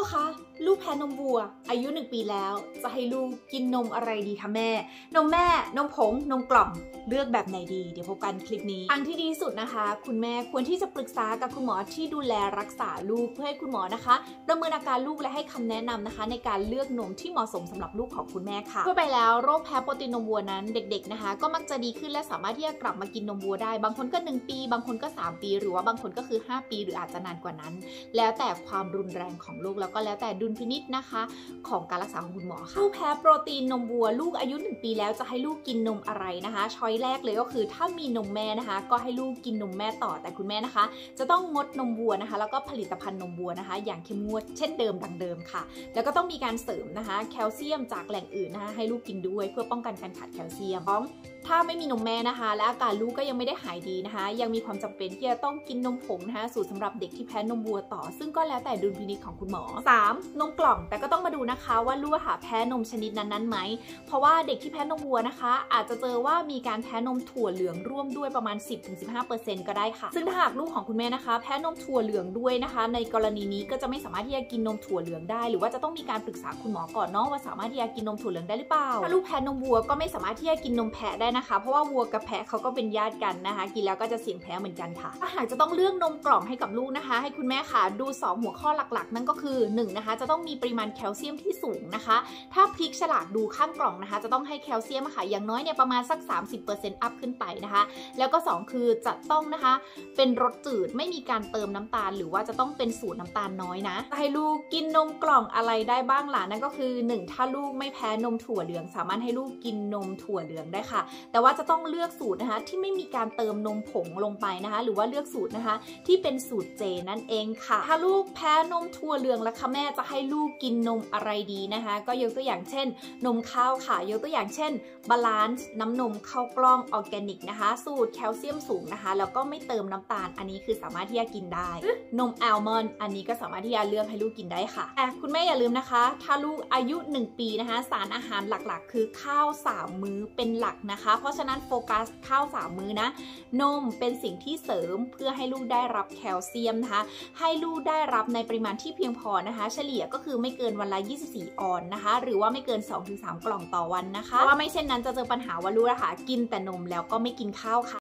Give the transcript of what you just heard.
คะลูกแพ้นมวัวอายุ1 ปีแล้วจะให้ลูกกินนมอะไรดีคะแม่นมผงนมกล่องเลือกแบบไหนดีเดี๋ยวพบกันคลิปนี้ทางที่ดีที่สุดนะคะคุณแม่ควรที่จะปรึกษากับคุณหมอที่ดูแลรักษาลูกเพื่อให้คุณหมอนะคะประเมินอาการลูกและให้คำแนะนำนะคะในการเลือกนมที่เหมาะสมสำหรับลูกของคุณแม่ค่ะทั่วไปแล้วโรคแพ้โปรตีนนมวัวนั้นเด็กๆนะคะก็มักจะดีขึ้นและสามารถที่จะกลับมากินนมวัวได้บางคนก็1 ปีบางคนก็3 ปีหรือว่าบางคนก็คือ5 ปีหรืออาจจะนานกว่านั้นแล้วแต่ความรุนแรงของลูกแล้วก็แล้วแต่ดุลพินิจนะคะของการรักษาของคุณหมอค่ะลูกแพ้โปรตีนนมวัวลูกอายุ1 ปีแล้วจะให้ลูกกินนมอะไรนะคะช้อยแรกเลยก็คือถ้ามีนมแม่นะคะก็ให้ลูกกินนมแม่ต่อแต่คุณแม่นะคะจะต้องงดนมวัวนะคะแล้วก็ผลิตภัณฑ์นมวัวนะคะอย่างเข้มงวดเช่นเดิมดังเดิมค่ะแล้วก็ต้องมีการเสริมนะคะแคลเซียมจากแหล่งอื่นนะคะให้ลูกกินด้วยเพื่อป้องกันการขาดแคลเซียมถ้าไม่มีนมแม่นะคะและอาการลูกก็ยังไม่ได้หายดีนะคะยังมีความจำเป็นที่จะต้องกินนมผงนะคะสูตรสำหรับเด็กที่แพ้นมวัวต่อซึ่งก็แล้วแต่ดุลพินิจของคุณหมอ 3. นมกล่องแต่ก็ต้องมาดูนะคะว่าลูกแพ้นมชนิดนั้นๆไหมเพราะว่าเด็กที่แพ้นมวัวนะคะอาจจะเจอว่ามีการแพ้นมถั่วเหลืองร่วมด้วยประมาณ 10-15% ก็ได้ค่ะซึ่งถ้าหากลูกของคุณแม่นะคะแพ้นมถั่วเหลืองด้วยนะคะในกรณีนี้ก็จะไม่สามารถที่จะกินนมถั่วเหลืองได้หรือว่าจะต้องมีการปรึกษาคุณหมอก่อนเนาะว่าสามารถที่จะกินนมถั่วเหลืองได้หรือเปล่าถ้าลูกแพ้นมวัวก็ไม่สามารถที่จะกินนมแพะได้นะคะเพราะว่าวัวกับแพะเขาก็เป็นญาติกันนะคะกินแล้วก็จะเสี่ยงแพ้เหมือนกันค่ะถ้าหากจะต้องเลือกนมกล่องให้กับลูกนะคะให้คุณแม่ค่ะดู2หัวข้อหลักๆนั่นก็คือ1นะคะจะต้องมีปริมาณแคลเซียมที่สูงนะคะถ้าพลิกฉลากดูข้างกล่องนะคะจะต้องให้แคลเซียมค่ะอย่างน้อยเนี่ยประมาณสัก 30% อัพขึ้นไปนะคะแล้วก็2คือจะต้องนะคะเป็นรสจืดไม่มีการเติมน้ำตาลหรือว่าจะต้องเป็นสูตรน้ำตาลน้อยนะให้ลูกกินนมกล่องอะไรได้บ้างล่ะนั่นก็คือ1ถ้าลูกไม่แพ้นมถั่วเหลืองสามารถให้ลูกกินนมถั่วเหลืองได้ค่ะแต่ว่าจะต้องเลือกสูตรนะคะที่ไม่มีการเติมนมผงลงไปนะคะหรือว่าเลือกสูตรนะคะที่เป็นสูตรเจนั่นเองค่ะถ้าลูกแพ้นมถั่วเหลืองแล้วค่ะแม่จะให้ลูกกินนมอะไรดีนะคะก็ยกตัวอย่างเช่นนมข้าวค่ะยกตัวอย่างเช่นบาลานซ์น้ำนมข้าวกล้องออร์แกนิกนะคะสูตรแคลเซียมสูงนะคะแล้วก็ไม่เติมน้ำตาลอันนี้คือสามารถที่จะกินได้นมอัลมอนด์อันนี้ก็สามารถที่จะเลือกให้ลูกกินได้ค่ะแต่คุณแม่อย่าลืมนะคะถ้าลูกอายุ1 ปีนะคะสารอาหารหลักๆคือข้าว3 มื้อเป็นหลักนะคะเพราะฉะนั้นโฟกัสข้าว3 มื้อนะนมเป็นสิ่งที่เสริมเพื่อให้ลูกได้รับแคลเซียมนะคะให้ลูกได้รับในปริมาณที่เพียงพอนะคะเฉลี่ยก็คือไม่เกินวันละ24 ออนนะคะหรือว่าไม่เกิน 2-3 กล่องต่อวันนะคะเพราะว่าไม่เช่นนั้นจะเจอปัญหาว่าลูกกินแต่นมแล้วก็ไม่กินข้าวค่ะ